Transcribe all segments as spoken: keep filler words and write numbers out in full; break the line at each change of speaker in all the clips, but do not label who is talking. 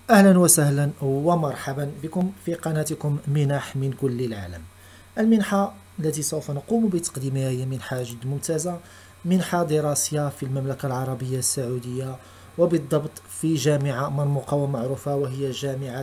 أهلا وسهلا ومرحبا بكم في قناتكم منح من كل العالم. المنحة التي سوف نقوم بتقديمها هي منحة جد ممتازة، منحة دراسية في المملكة العربية السعودية، وبالضبط في جامعة مرموقة ومعروفة وهي جامعة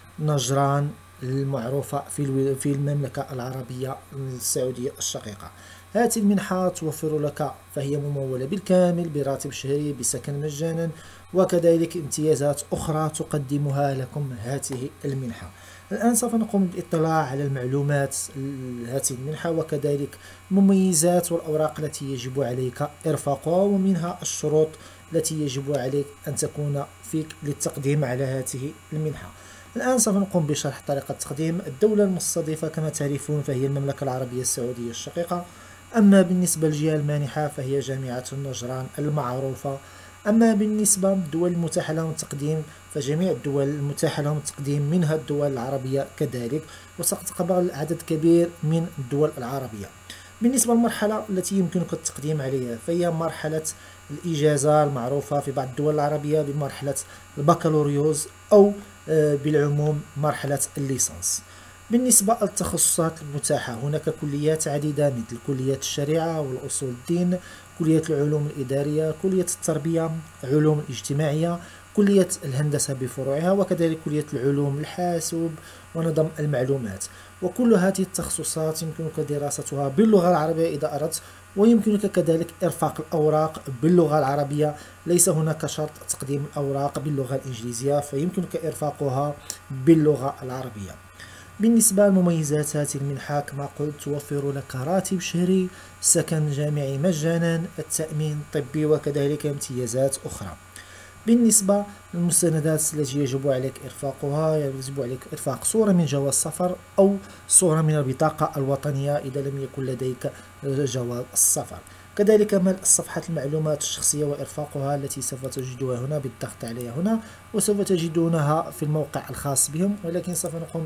نجران المعروفة في في المملكة العربية السعودية الشقيقة. هذه المنحة توفر لك، فهي ممولة بالكامل براتب شهري بسكن مجانا، وكذلك امتيازات أخرى تقدمها لكم هذه المنحة. الآن سوف نقوم بالاطلاع على المعلومات هذه المنحة، وكذلك المميزات والأوراق التي يجب عليك إرفاقها، ومنها الشروط التي يجب عليك أن تكون فيك للتقديم على هذه المنحة. الآن سوف نقوم بشرح طريقة التقديم. الدولة المستضيفة كما تعرفون فهي المملكة العربية السعودية الشقيقة. أما بالنسبة للجهة المانحة فهي جامعة النجران المعروفة. أما بالنسبة للدول المتاحة لهم التقديم فجميع الدول المتاحة لهم التقديم، منها الدول العربية كذلك، وستقبل عدد كبير من الدول العربية. بالنسبة للمرحلة التي يمكنك التقديم عليها فهي مرحلة الإجازة المعروفة في بعض الدول العربية بمرحلة البكالوريوس، أو بالعموم مرحلة الليسانس. بالنسبة للتخصصات المتاحة هناك كليات عديدة مثل كلية الشريعة والأصول الدين، كلية العلوم الإدارية، كلية التربية، علوم الاجتماعية، كلية الهندسة بفروعها، وكذلك كلية العلوم الحاسوب ونظم المعلومات. وكل هذه التخصصات يمكنك دراستها باللغة العربية إذا أردت، ويمكنك كذلك إرفاق الأوراق باللغة العربية. ليس هناك شرط تقديم الأوراق باللغة الإنجليزية، فيمكنك إرفاقها باللغة العربية. بالنسبة لمميزات هذه المنحة كما قلت توفر لك راتب شهري، سكن جامعي مجانا، التأمين الطبي، وكذلك امتيازات أخرى. بالنسبة للمستندات التي يجب عليك إرفاقها، يجب عليك إرفاق صورة من جواز سفر أو صورة من البطاقة الوطنية إذا لم يكن لديك جواز السفر. كذلك ملء صفحة المعلومات الشخصية وإرفاقها التي سوف تجدها هنا بالضغط عليها هنا، وسوف تجدونها في الموقع الخاص بهم، ولكن سوف نقوم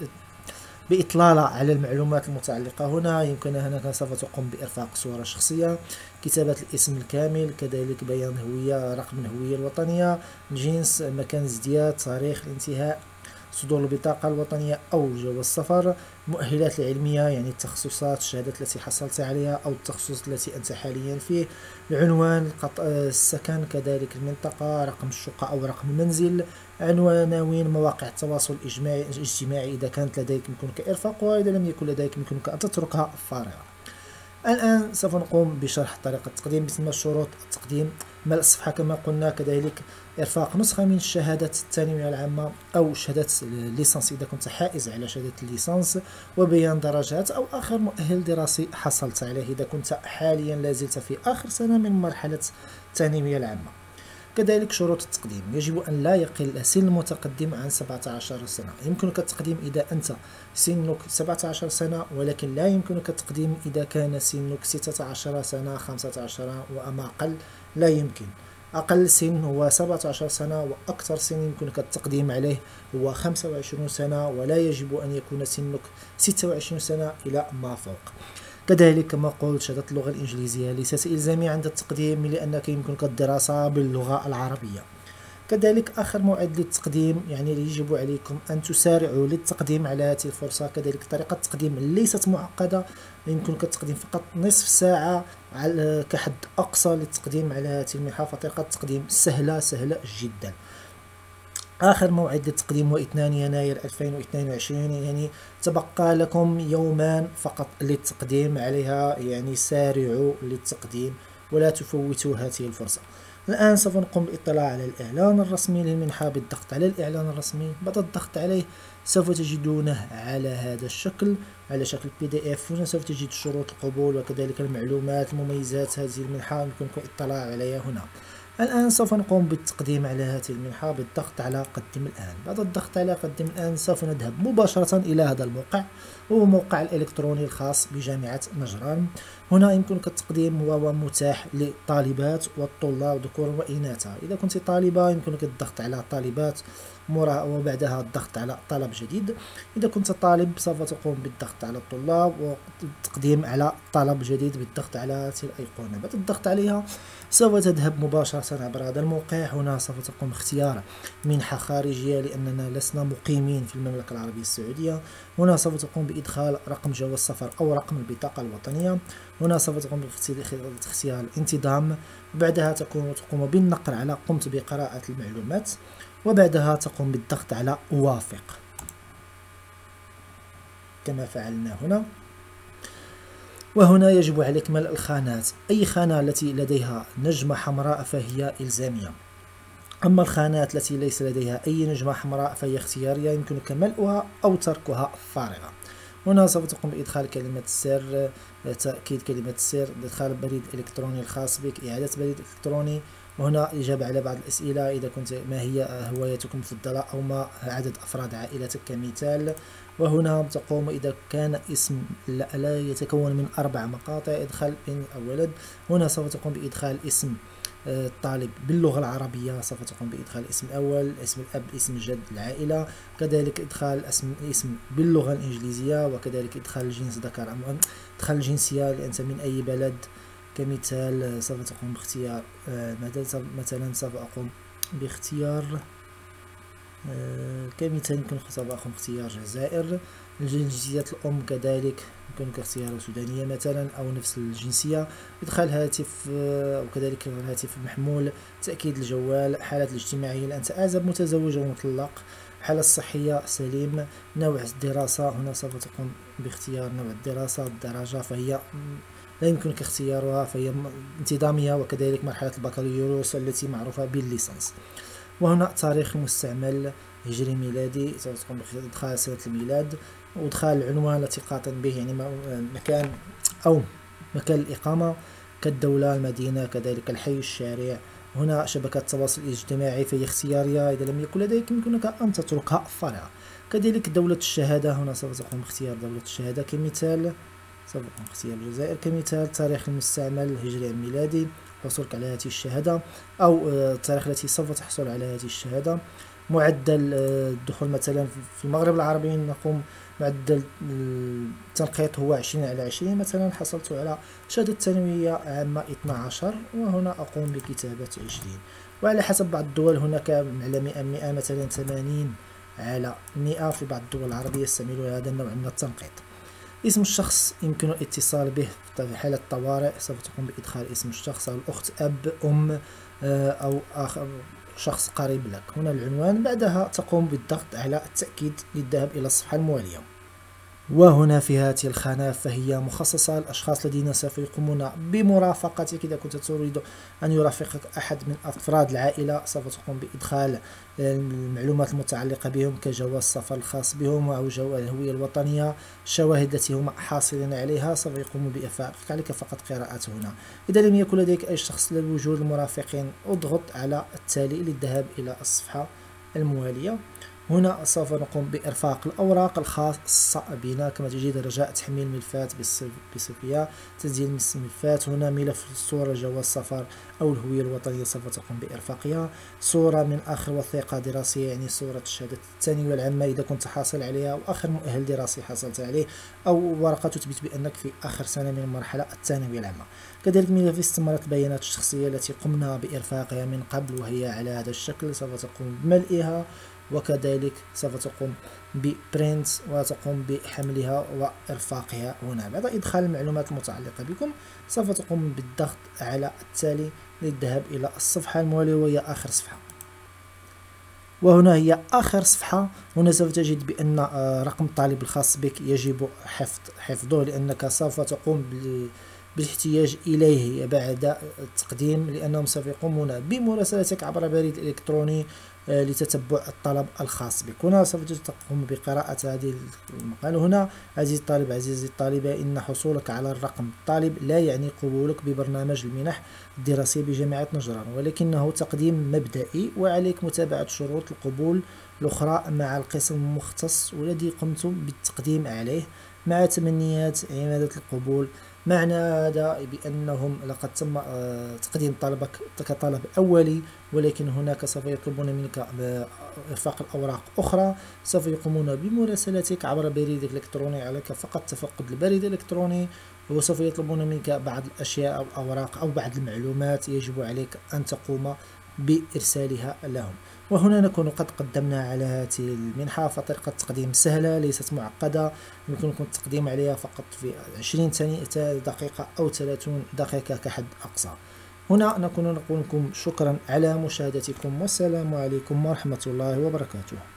بإطلالة على المعلومات المتعلقة هنا. يمكن هنا سوف تقوم بإرفاق صورة شخصية، كتابة الاسم الكامل، كذلك بيان هوية، رقم الهوية الوطنية، جنس، مكان ازدياد، تاريخ الانتهاء، صدور البطاقة الوطنية أو جواز السفر، المؤهلات العلمية يعني التخصصات، الشهادات التي حصلت عليها أو التخصص التي أنت حاليا فيه، العنوان، السكن، كذلك المنطقة، رقم الشقة أو رقم المنزل، عناوين مواقع التواصل الاجتماعي إذا كانت لديك يمكنك إرفاقها، إذا لم يكن لديك يمكنك أن تتركها فارغة. الآن سوف نقوم بشرح طريقة التقديم. بسم شروط التقديم: ملء الصفحة كما قلنا، كذلك إرفاق نسخة من شهادة الثانوية العامة أو شهادة الليسانس إذا كنت حائز على شهادة الليسانس، وبيان درجات أو آخر مؤهل دراسي حصلت عليه إذا كنت حاليا لازلت في آخر سنة من مرحلة الثانوية العامة. كذلك شروط التقديم: يجب أن لا يقل سن المتقدم عن سبعة عشر سنة. يمكنك التقديم إذا أنت سنك سبعة عشر سنة، ولكن لا يمكنك التقديم إذا كان سنك ستة عشر سنة، خمسة عشر وأما أقل لا يمكن. أقل سن هو سبعة عشر سنة، وأكثر سن يمكنك التقديم عليه هو خمسة وعشرين سنة، ولا يجب أن يكون سنك ستة وعشرين سنة إلى ما فوق. كذلك كما قلت شهادة اللغة الإنجليزية ليست إلزامية عند التقديم، لأنك يمكنك الدراسة باللغة العربية. كذلك آخر موعد للتقديم يعني يجب عليكم أن تسارعوا للتقديم على هذه الفرصة. كذلك طريقة التقديم ليست معقدة، يمكنك التقديم فقط نصف ساعة على كحد أقصى للتقديم على هذه المنحة، فطريقة التقديم سهلة سهلة جدا. آخر موعد للتقديم هو اثنين يناير ألفين واثنين وعشرين، يعني تبقى لكم يومان فقط للتقديم عليها، يعني سارعوا للتقديم ولا تفوتوا هذه الفرصة. الآن سوف نقوم بالاطلاع على الإعلان الرسمي للمنحة بالضغط على الإعلان الرسمي. بعد الضغط عليه سوف تجدونه على هذا الشكل، على شكل بي دي اف. هنا سوف تجد شروط القبول وكذلك المعلومات، مميزات هذه المنحة يمكنكم الاطلاع عليها هنا. الآن سوف نقوم بالتقديم على هذه المنحة بالضغط على قدم الآن. بعد الضغط على قدم الآن سوف نذهب مباشرة إلى هذا الموقع، وهو موقع الإلكتروني الخاص بجامعة نجران. هنا يمكنك التقديم وهو متاح للطالبات والطلاب ذكورا وإناثا. إذا كنت طالبة يمكنك الضغط على طالبات وبعدها الضغط على طلب جديد. إذا كنت طالب سوف تقوم بالضغط على الطلاب والتقديم على طلب جديد بالضغط على هذه الأيقونة. بعد الضغط عليها سوف تذهب مباشرة عبر هذا الموقع. هنا سوف تقوم باختيار منحة خارجية لأننا لسنا مقيمين في المملكة العربية السعودية. هنا سوف تقوم بإدخال رقم جواز السفر أو رقم البطاقة الوطنية. هنا سوف تقوم باختيار الانتظام، وبعدها تقوم تقوم بالنقر على قمت بقراءة المعلومات، وبعدها تقوم بالضغط على أوافق كما فعلنا هنا. وهنا يجب عليك ملء الخانات. أي خانة التي لديها نجمة حمراء فهي إلزامية، أما الخانات التي ليس لديها أي نجمة حمراء فهي اختيارية، يمكنك ملؤها أو تركها فارغة. هنا سوف تقوم بإدخال كلمة السر، تأكيد كلمة السر، إدخال بريد إلكتروني الخاص بك، إعادة بريد إلكتروني، وهنا إجابة على بعض الأسئلة. إذا كنت ما هي هوايتكم المفضلة أو ما عدد أفراد عائلتك كمثال. وهنا تقوم إذا كان اسم لا يتكون من أربع مقاطع إدخال بنت أو ولد. هنا سوف تقوم بإدخال اسم الطالب باللغة العربية، سوف تقوم بإدخال اسم الأول، اسم الأب، اسم الجد، العائلة، كذلك إدخال اسم الاسم باللغة الإنجليزية، وكذلك إدخال الجنس ذكر أم أنثى، إدخال الجنسية لأنت من أي بلد كمثال. سوف تقوم باختيار مثلا سوف أقوم باختيار كمثال يمكن سوف أقوم باختيار الجزائر. الجنسية الأم كذلك يمكنك اختيار سودانية مثلا أو نفس الجنسية. إدخال هاتف وكذلك الهاتف المحمول، تأكيد الجوال، حالة الاجتماعية أنت أعزب، متزوج أو مطلق، حالة الصحية سليم، نوع الدراسة. هنا سوف تقوم باختيار نوع الدراسة. الدرجة فهي لا يمكنك اختيارها فهي انتظامية، وكذلك مرحلة البكالوريوس التي معروفة بالليسانس. وهنا تاريخ المستعمل هجري ميلادي، سوف تقوم بإدخال سنة الميلاد، وإدخال العنوان التي قاطن به يعني مكان أو مكان الإقامة كالدولة، المدينة، كذلك الحي، الشارع. هنا شبكة التواصل الاجتماعي فهي اختيارية، إذا لم يكن لديك يمكنك أن تتركها فارغة. كذلك دولة الشهادة، هنا سوف تقوم باختيار دولة الشهادة كمثال، سوف تقوم باختيار الجزائر كمثال. تاريخ المستعمل الهجري الميلادي، حصولك على هذه الشهادة أو التاريخ التي سوف تحصل على هذه الشهادة. معدل الدخول مثلا في المغرب العربي نقوم معدل التنقيط هو عشرين على عشرين، مثلا حصلت على شهادة ثانوية عامة اثنا عشر، وهنا أقوم بكتابة عشرين. وعلى حسب بعض الدول هناك على مئة مئة مثلا ثمانين على مئة، في بعض الدول العربية يستعملون هذا النوع من التنقيط. اسم الشخص يمكن الاتصال به في حالة الطوارئ، سوف تقوم بإدخال اسم الشخص أو الأخت، أب، أم أو آخر شخص قريب لك. هنا العنوان، بعدها تقوم بالضغط على التأكيد للذهاب إلى الصفحة الموالية. وهنا في هذه الخانة فهي مخصصة للأشخاص الذين سوف يقومون بمرافقتك. إذا كنت تريد أن يرافقك أحد من أفراد العائلة سوف تقوم بإدخال المعلومات المتعلقة بهم كجواز السفر الخاص بهم أو الهوية الوطنية، الشواهد التي هم حاصلين عليها سوف يقوموا بإفادتك، عليك فقط قراءته هنا. إذا لم يكن لديك أي شخص لوجود المرافقين اضغط على التالي للذهاب إلى الصفحة الموالية. هنا سوف نقوم بإرفاق الأوراق الخاصة بنا كما تجد: رجاء تحميل ملفات بصفية، تسجيل ملفات. هنا ملف الصورة جواز السفر أو الهوية الوطنية سوف تقوم بإرفاقها. صورة من آخر وثيقة دراسية يعني صورة الشهادة الثانوية العامة إذا كنت حاصل عليها، أو آخر مؤهل دراسي حصلت عليه، أو ورقة تثبت بأنك في آخر سنة من المرحلة الثانوية العامة. كذلك ملف استمارة البيانات الشخصية التي قمنا بإرفاقها من قبل وهي على هذا الشكل، سوف تقوم بملئها، وكذلك سوف تقوم ببرنت وتقوم بحملها وإرفاقها. هنا بعد إدخال المعلومات المتعلقة بكم سوف تقوم بالضغط على التالي للذهاب إلى الصفحة الموالية وهي آخر صفحة. وهنا هي آخر صفحة. هنا سوف تجد بأن رقم الطالب الخاص بك يجب حفظ حفظه لأنك سوف تقوم بالاحتياج إليه بعد التقديم، لأنهم سوف يقومون بمراسلتك عبر بريد إلكتروني لتتبع الطلب الخاص بك. هنا سوف تقوم بقراءة هذه المقال. هنا: عزيزي الطالب، عزيزي الطالبة، إن حصولك على الرقم الطالب لا يعني قبولك ببرنامج المنح الدراسية بجامعة نجران، ولكنه تقديم مبدئي، وعليك متابعة شروط القبول الأخرى مع القسم المختص والذي قمت بالتقديم عليه. مع تمنيات عمادة القبول معنى هذا بأنهم لقد تم آه، تقديم طلبك كطلب أولي، ولكن هناك سوف يطلبون منك إرفاق الأوراق أخرى. سوف يقومون بمراسلتك عبر بريد إلكتروني، عليك فقط تفقد البريد الإلكتروني، وسوف يطلبون منك بعض الأشياء أو الأوراق أو بعض المعلومات يجب عليك أن تقوم بإرسالها لهم. وهنا نكون قد قدمنا على هذه المنحة. فطريقة التقديم سهلة ليست معقدة، يمكنكم التقديم عليها فقط في عشرين دقيقة أو ثلاثين دقيقة كحد أقصى. هنا نكون نقول لكم شكرا على مشاهدتكم، والسلام عليكم ورحمة الله وبركاته.